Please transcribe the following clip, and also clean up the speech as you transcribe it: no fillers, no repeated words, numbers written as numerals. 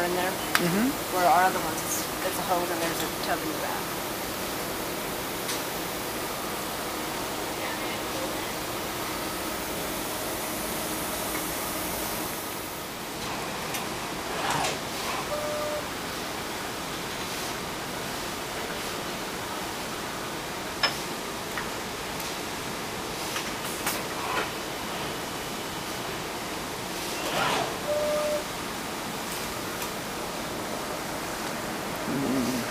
shower in there. Where our other ones, it's a hose and there's a tub in the back. Mm-hmm.